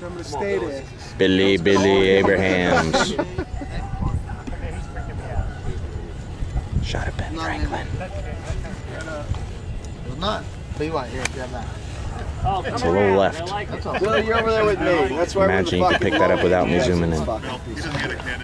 I'm gonna stay there. Billy Abrahams. Shot at Ben Franklin. It's not. Tell you what, here, grab that. It's a little left. Bill, you're over there with me. That's why Imagine you could pick that up without me zooming in.